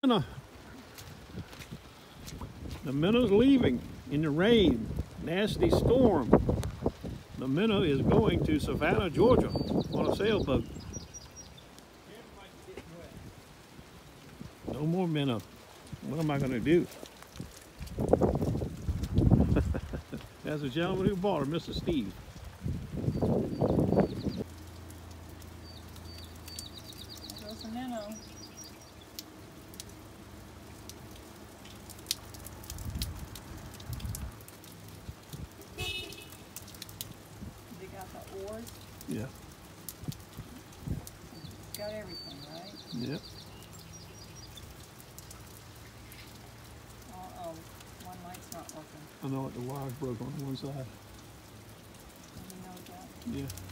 minnow. The minnow's leaving in the rain. Nasty storm. The minnow is going to Savannah, Georgia on a sailboat. No more minnow. What am I going to do? That's the gentleman who bought her, Mr. Steve. There goes the minnow. They got the oars. Yeah. It's got everything, right? Yep. Uh-oh. One light's not working. I know it, the wire's broke on one side. Did you know that? Yeah.